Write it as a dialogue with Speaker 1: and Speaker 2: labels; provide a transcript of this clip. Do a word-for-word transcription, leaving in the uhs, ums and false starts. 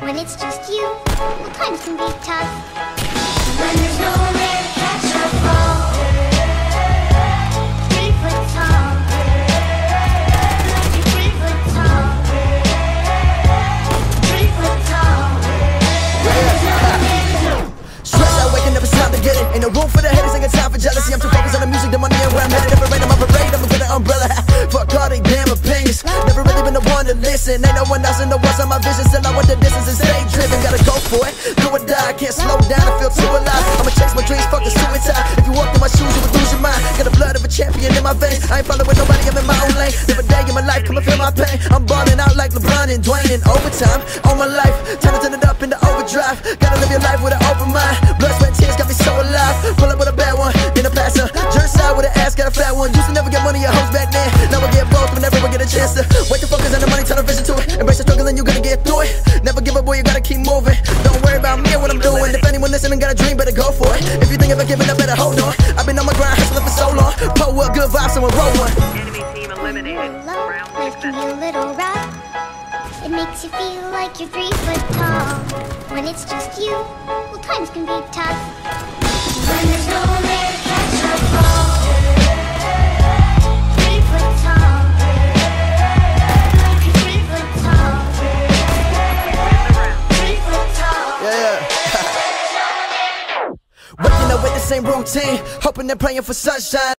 Speaker 1: when it's just you, well, times can be tough. When there's no one there to catch your fall, three foot tall, like you're three foot tall, three foot tall. When there's no one there to
Speaker 2: stress out, waking up, it's time to get it. Ain't no room for the haters, ain't got time for jealousy. I'm too focused on the music, the money, and where I'm headed. Never rain on my parade, I'ma get an umbrella. Fuck all they damn opinions. Never really been the one to listen. Ain't no one else in the world on my vision. Still I want the distance and stay driven. Gotta go for it, do or die. Can't slow down, I feel too alive. I'ma chase my dreams, fuck the suicide. If you walk in my shoes, you would lose your mind. Got the blood of a champion in my veins. I ain't following nobody, I'm in my own lane. Live a day in my life, come and feel my pain. I'm balling out like LeBron and Dwayne in overtime. On my life, time to turn it up into overdrive. Gotta live your life with an open mind. Blood, sweat, and tears got me so alive. Pull up with a bad one, in a passer. Jerk side with an ass, got a fat one. Used to never get money, your hoes back then. Now I get both whenever I get a chance to. Wait to focus on the money, turn a vision to it. Embrace the struggle and you gonna get through it. Never give up, boy, you gotta keep moving. Don't worry about me and what I'm doing. If anyone listening got a dream, better go for it. If you think about giving up, better hold on. I've been on my grind, hustling for so long. Pull up, good vibes, someone roll one.
Speaker 3: Enemy team eliminated. Round
Speaker 1: life can be a little rough. It makes you feel like you're three foot tall. When it's just you, well, times can be tough. When there's no one there to catch your fall, three foot tall, like you're three foot tall, three foot tall.
Speaker 2: Yeah, yeah. Waking up with the same routine, hoping and praying for sunshine.